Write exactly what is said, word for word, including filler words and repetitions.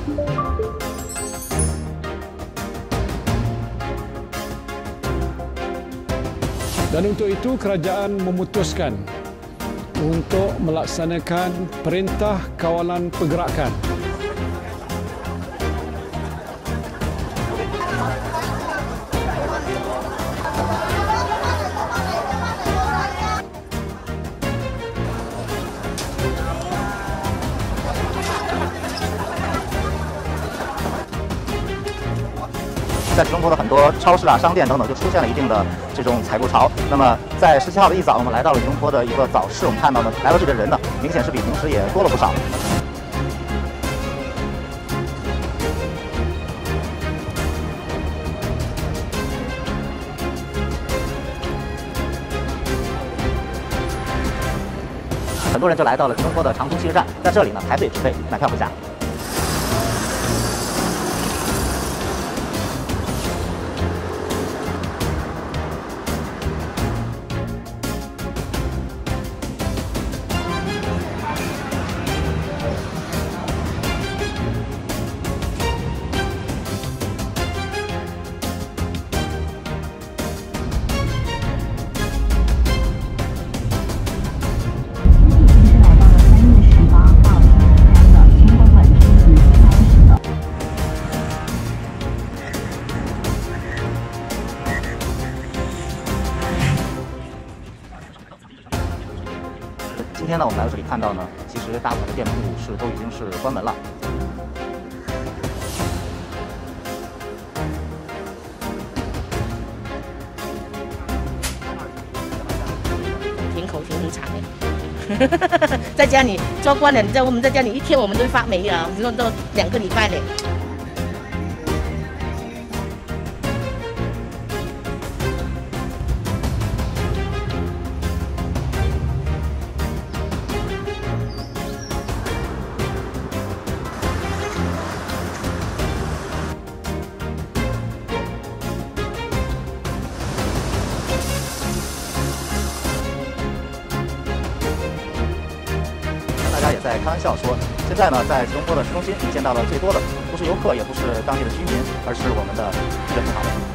Dan untuk itu kerajaan memutuskan untuk melaksanakan perintah kawalan pergerakan. 在吉隆坡的很多超市啊、商店等等，就出现了一定的这种采购潮。那么，在十七号的一早，我们来到了吉隆坡的一个早市，我们看到呢，来到这里的人呢，明显是比平时也多了不少。很多人就来到了吉隆坡的长途汽车站，在这里呢排队支费买票回家。 今天呢，我们来到这里看到呢，其实大部分的店铺是都已经是关门了。 挺口挺很惨的，在家里做惯了，你在我们在家里一天我们都发霉啊，你说都两个礼拜嘞。 大家也在开玩笑说，现在呢，在吉隆坡的市中心，你见到的最多的不是游客，也不是当地的居民，而是我们的记者同行们。